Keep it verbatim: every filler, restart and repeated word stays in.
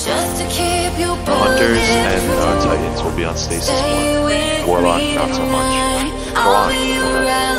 Hunters and uh, Titans will be on stasis more. Warlock, not so much. Go on.